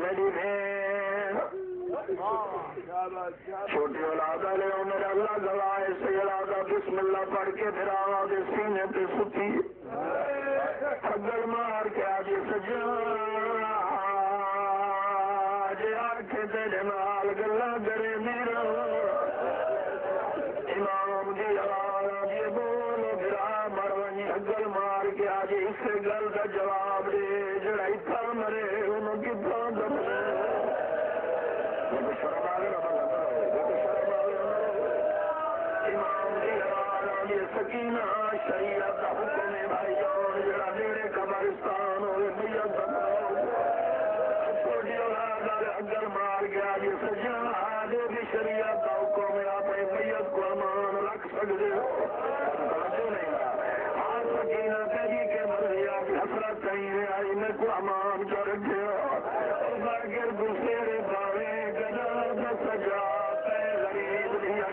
میری بہن چھوٹی اولاد والے میرے اللہ گواہ سے اولادہ بسم اللہ پڑھ کے پھر آواز سینے پہ ستی اگل مار کے آج سجا جی آنکھیں تیرے نال گلا کرے میرا امام جی آواز جی بولو برا مرونی اگل مار کے آج اس گل کا جواب دے جڑا اتھا مرے انہوں کتنا دم سکینہ شریعت کا حکم ہے بھائی جان جڑا میرے قبرستان ہوئے میت چھوٹی اولاد اگر مار گیا جی سجنا آگے بھی شریعت کا حکم ہے اپنے میت کو امان رکھ سکتے ہو ہاں سکینہ کہیں کہ مرضیا کی حسرت کہیں ہے آئی میں کو امان کر رکھے ہو اور گر گسیرے باوے گدا سجا تے غریب دیا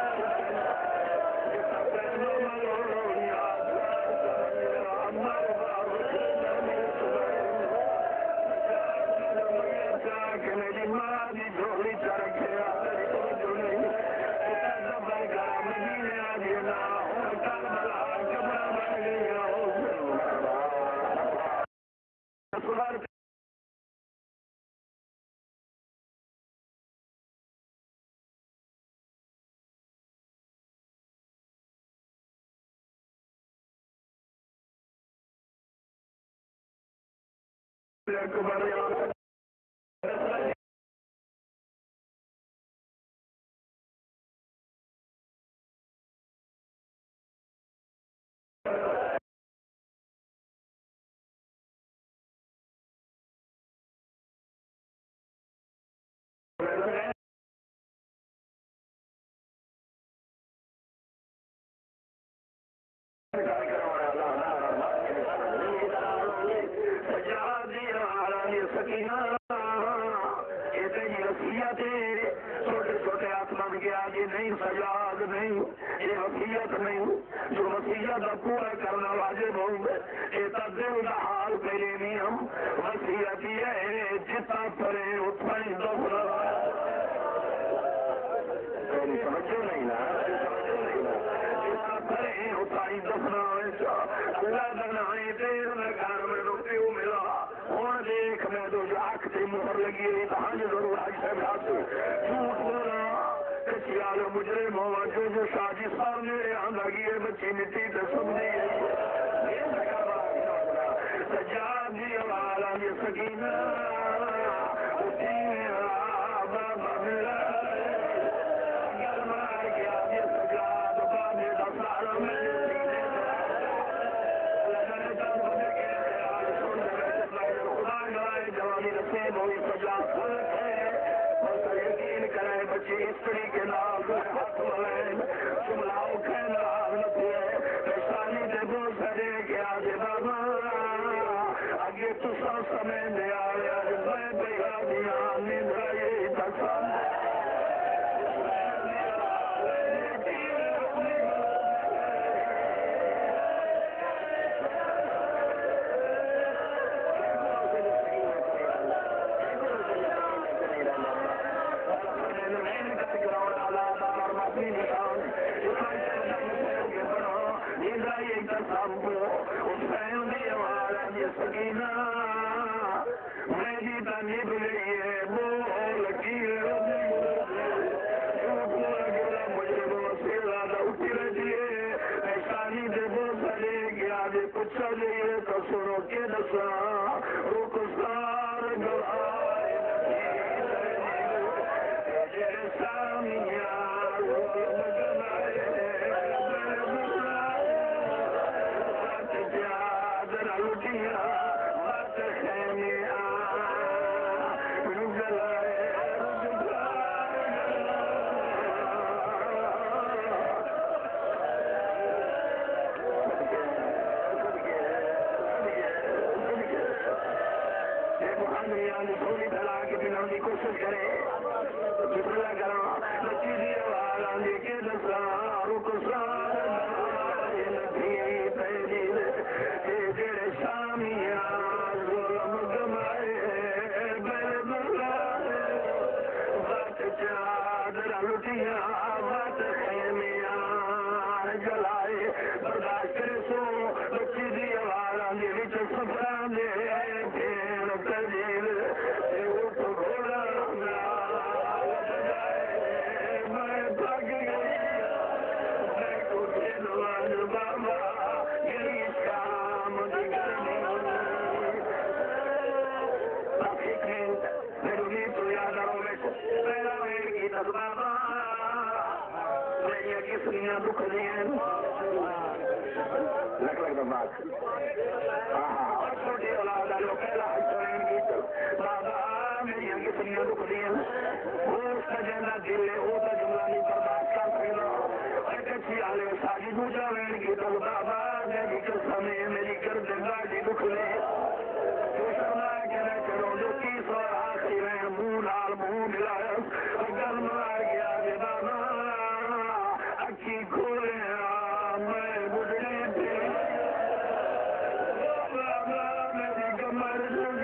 چھوٹے چھوٹے آسمان کے آگے نہیں سجاد نہیں یہ وصیت نہیں جو وصیت پورا کرنا واجب ہوں یہ دل کا حال پہلے نہیں ہم وصیت یہ ہے جتنا پڑے اتنا ہی دوسرا سمجھو نہیں نا جتنا پڑے اتنا ہی دفنا اللہ بنائے دیر میں گھر میں روٹی ملا ہوں دیکھ میں تو آنکھ سے مہر لگی رہی کہاں ضرور آج سے جھوٹ بولا کچیال مجرم ہوا جو شاجی صاحب میرے یہاں لگی ہے بچی مٹی تو سن دی سجاد جی والا یہ سکینہ بابا میرا گل مار گیا یہ سجاد بابے کا سارا میں جوانی نصیب ہوئی سجاد یقین کرے بچی استری کے نام ہاتھ ملائیں سملاؤ کے نام نتی ہے پیشانی دے بو سرے کے آجے بابا آگے تو سا سمے دے آئے آج میں بھیا دیا نیندہ یہ تسا سکینہ میری تنیب گئی ہے وہ لکی مجرموں سے زیادہ اٹھی رہتی ہے ایسانی دے وہ سلے گیا دے کچھ جائیے تو سنو کے دسا روک سار گوائے سامیاں کوشش کرے جتنا کرا بچی دی آواز آندھی کے دسا رک جڑے شامیاں ظلم گمائے بابا میری کسریاں دکھ دیں لگ دماغ اور چھوٹی اولاد والوں پہلا حسین کی بابا میری کسریاں دکھ دیں وہ سجنا دل ہے وہ تو جملہ نہیں برداشت کر سکتا کچھ والے ساری دوسرا لین کی تو بابا میری قسم میری گرد گاڑی دکھ لے چلو جو 30 اور آخری میں منہ نال منہ ملایا گل مار گیا بابا اچھی کھولے میں گزری تھی بابا میری کمر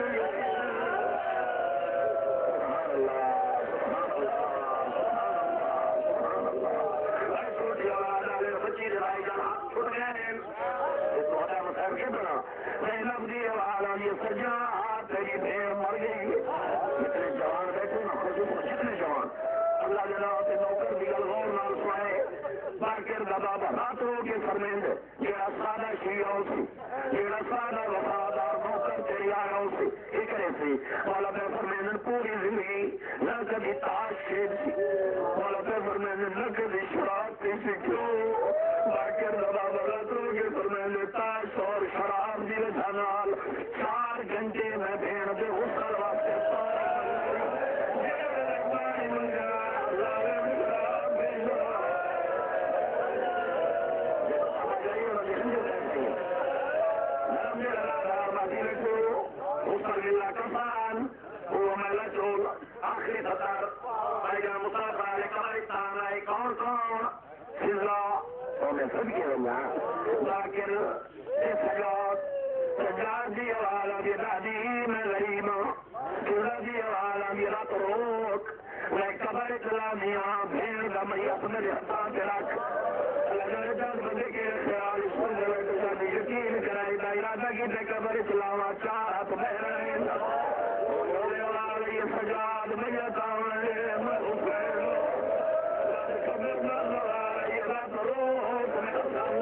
چھوٹی آواز والے بچی لڑائی جانا چھٹ گئے مسائل کے بنا لفظی آواز آئی سجا تیری بھیڑ مر گئی جتنے جوان بیٹھے نا جتنے جوان اللہ جناب کے نوکر بھی غور نال سنائے باقر دادا بات ہو کے فرمیند جیڑا سادہ شیعہ سی جیڑا سادہ وفادار نوکر تیری آیا سی ایک سی مولا پہ فرمیند پوری زندگی نہ کبھی تاش کھیل سی مولا پہ فرمیند نہ کبھی شراب پی سی کیوں باقر دادا بات ہو کے فرمیند تاش اور شراب دی وجہ نال 4 گھنٹے میں بھیڑ دے غسل واسطے آخری سطر مسافر علیہ قبرستان آئے کون سزا میں سب کے رہا باقر سجاد دی والا بھی دادی میں غریب سورہ دی والا بھی رات روک میں قبر اسلامیہ بھیڑ کا میت میرے ہاتھ پہ رکھ لگر جان بندے کے خیال سن جائے یقین کرائی دا ارادہ کی تے قبر اسلام 4 ہاتھ بہ رہے ہیں سجاد میت آئے میں حسین قبر نہ لڑائی رات روک میں قبر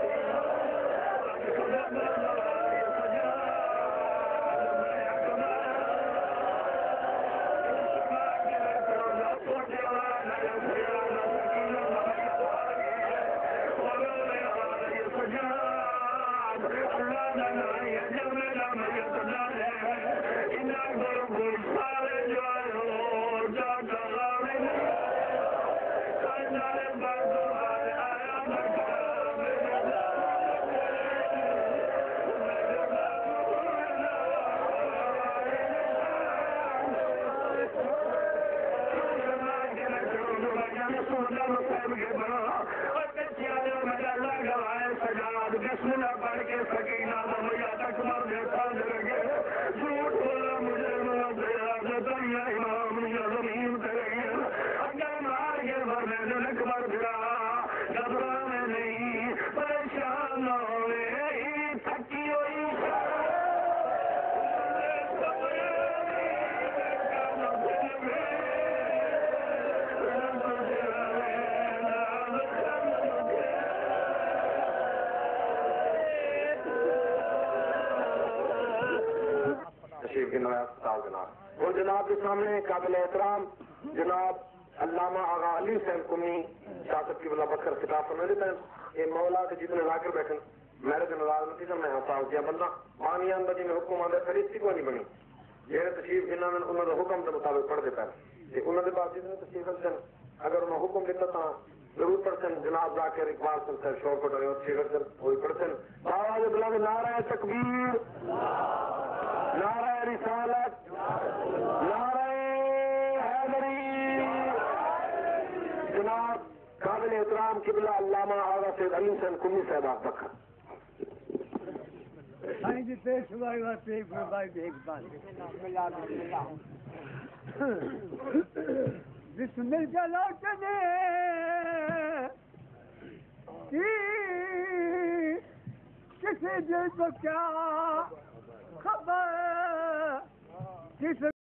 نہ لڑائی بسم اللہ پڑھ کے سکینہ دمیا تک مر دیتا لگے جھوٹ بولا مجھے امام زمین کرے اگر مار کے مرنے دلک مر گیا گھبرا میں نہیں پریشان نہ ہوئے تھکی ہوئی جناب اور جناب کے سامنے قابل احترام جناب علامہ آغا علی حسین قمی شاست کی بلا بکر خطاب فرمائے دیتا ہے یہ مولا کے جتنے لاکر بیٹھن میرے دن نتیجہ میں ہسا دیا بندہ مانیان بجی میں حکم آدھے خریدتی کو نہیں بنی یہ تشریف جنہوں نے انہوں نے حکم کے مطابق پڑھ دیتا ہے انہوں نے بعد جتنے تشریف کرتے اگر انہوں حکم دیتا تھا ضرور پڑھتے جناب ذاکر اقبال سنتے شور کو ڈرے اچھی کرتے وہی پڑھتے آواز بلا کے نعرہ تکبیر نعرہ رسالت نعرہ حیدری جناب قابل احترام قبلہ علامہ آغا سید علی حسین قمی صاحب آپ بکر بسم اللہ چلے کسی دل کو کیا خبر کس